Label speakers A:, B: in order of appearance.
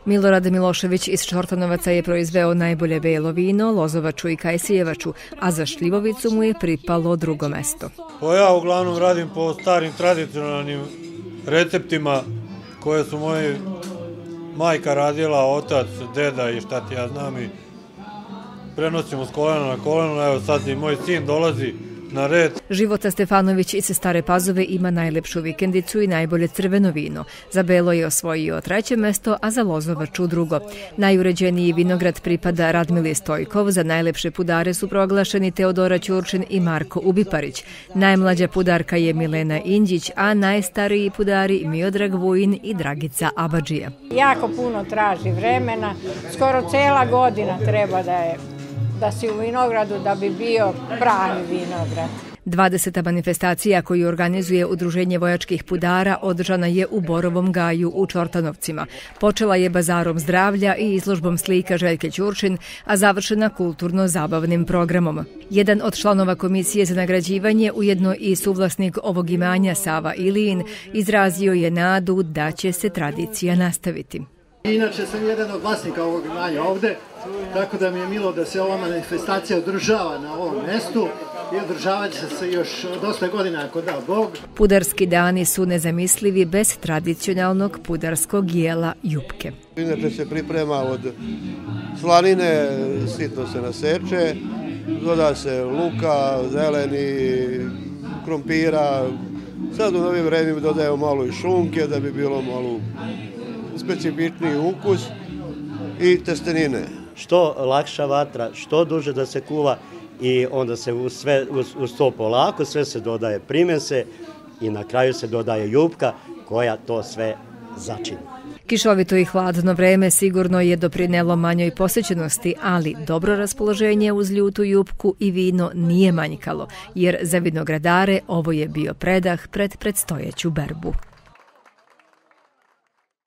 A: Milorad Milošević iz Čortanovaca je proizveo najbolje belo vino, lozovaču i kajsijevaču, a za šljivovicu mu je pripalo drugo mesto.
B: Ja uglavnom radim po starim tradicionalnim receptima koje su moji majka radila, otac, deda i šta ti ja znam i prenosimo s kolena na koleno. Evo sad i moj sin dolazi na red.
A: Života Stefanović iz Stare Pazove ima najlepšu vikendicu i najbolje crveno vino. Za belo je osvojio treće mesto, a za lozovaču drugo. Najuređeniji vinograd pripada Radmili Stojkov, za najlepše pudare su proglašeni Teodora Ćurčin i Marko Ubiparić. Najmlađa pudarka je Milena Indjić, a najstariji pudari Miodrag Vujin i Dragica Abadžija.
C: Jako puno traži vremena, skoro cela godina treba da si u vinogradu da bi bio pravi vinograd.
A: 20. manifestacija koju organizuje Udruženje vojačkih pudara održana je u Borovom gaju u Čortanovcima. Počela je bazarom zdravlja i izložbom slika Željke Ćurčin, a završena kulturno-zabavnim programom. Jedan od članova komisije za nagrađivanje, ujedno i suvlasnik ovog imanja, Sava Ilijin, izrazio je nadu da će se tradicija nastaviti.
D: Inače sam jedan od vlasnika ovog imanja ovde, tako da mi je milo da se ova manifestacija održava na ovom mestu i održavat će se još dosta godina ako da Bog.
A: Pudarski dani su nezamislivi bez tradicionalnog pudarskog jela jupke.
E: Inače se priprema od slanine, sitno se naseče, doda se luka, zeleni, krompira. Sad u novim vremima dodajemo malo i šunke da bi bilo malo specifičniji ukus i testenine.
F: Što lakša vatra, što duže da se kuva i onda se uz to polako sve se dodaje primese i na kraju se dodaje jupka koja to sve začini.
A: Kišovito i hladno vreme sigurno je doprinelo manjoj posećenosti, ali dobro raspoloženje uz ljutu jupku i vino nije manjkalo, jer za vinogradare ovo je bio predah pred predstojeću berbu.